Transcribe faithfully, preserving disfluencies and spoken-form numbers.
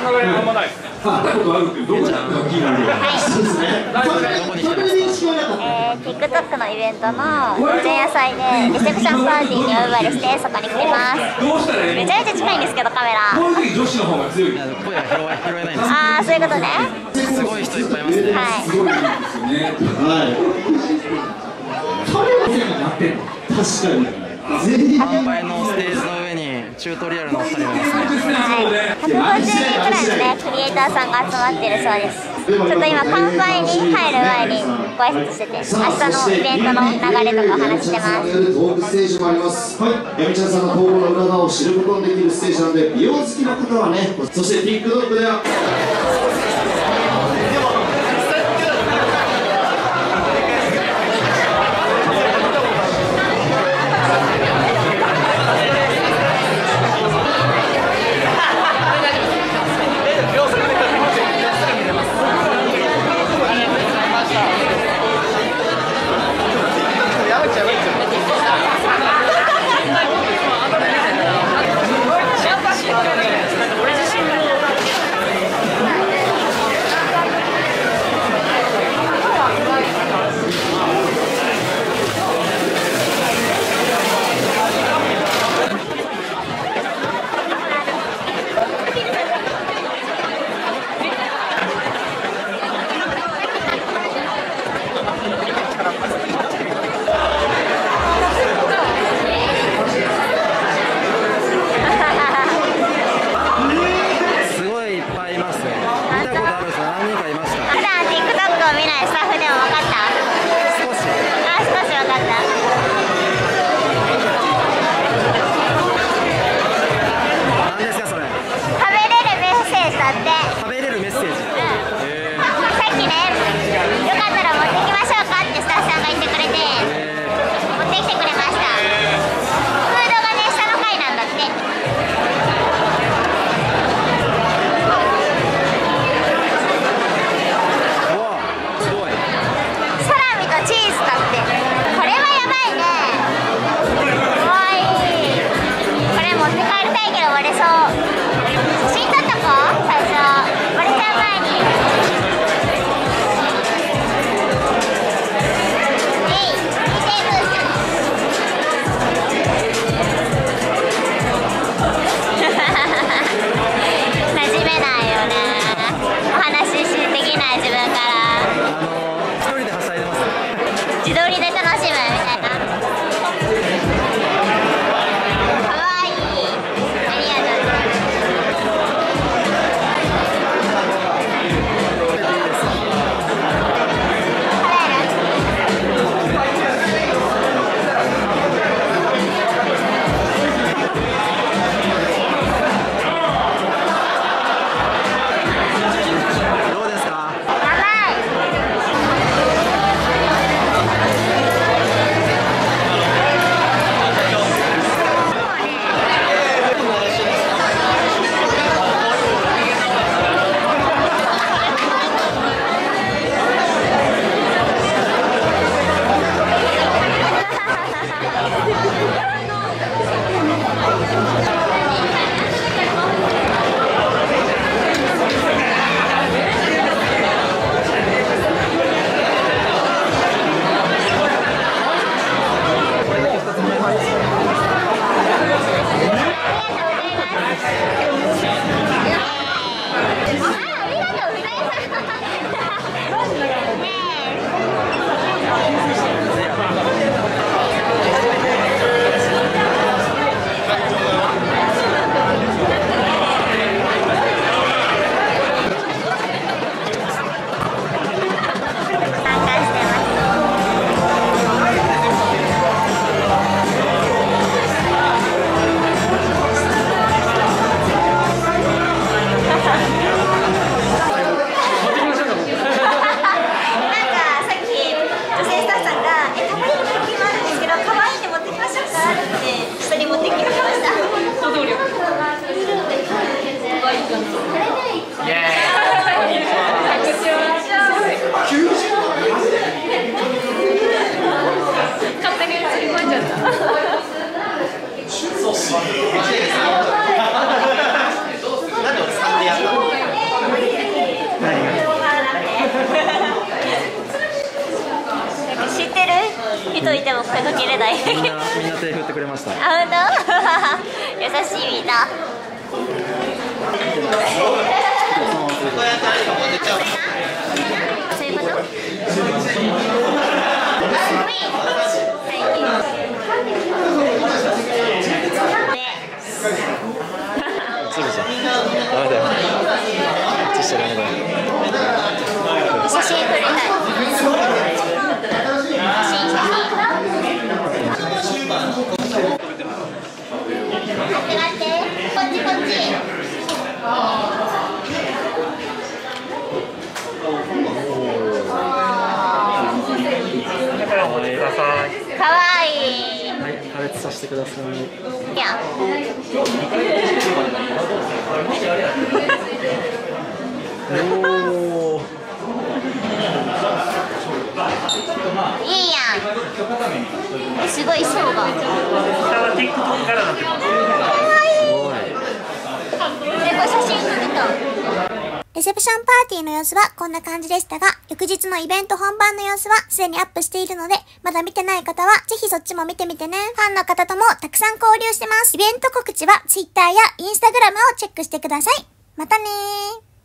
あんまないですね。会ったことあるけど、どこだったか気になるよ。そうですね。 えー、TikTok のイベントの前夜祭でレセプションパーティーにお呼ばれしてそこに来てます。めちゃめちゃ近いんですけどカメラ。 こういう時女子の方が強い。 声が拾え拾えないんです。 ああ、そういうことね。 すごい人いっぱいいますね。 はい。 すごいですよね。はい。彼はなってんの。確かに。 販売のステージの上にチュートリアルのお二人がいますね。 ひゃくごじゅうにんくらいのね、クリエイターさんが集まってるそうです。ちょっと今、乾杯に入る前にご挨拶してて、明日のイベントの流れとかお話してます。 トークステージもあります。はい、やみちゃんさんの投稿の裏側を知ることのできるステージなので、美容好きの方はね、そして TikTok では。 こ人いても声かけれない。 みんなみんな手振ってくれました。 あ、本当？優しいみんな。そういうこと？ すぐじゃん。ダメだよ。写しちゃダメだよ。 写真撮りたい。写真写真。待って待って。こっちこっち。かわいい。 はい、破裂させてください。 いや。 おお。 いいやん。すごい層が。かわいい。え、これ写真撮れた。レセプションパーティーの様子はこんな感じでしたが、翌日のイベント本番の様子はすでにアップしているので、まだ見てない方はぜひそっちも見てみてね。ファンの方ともたくさん交流してます。イベント告知は Twitter や Instagram をチェックしてください。またねー。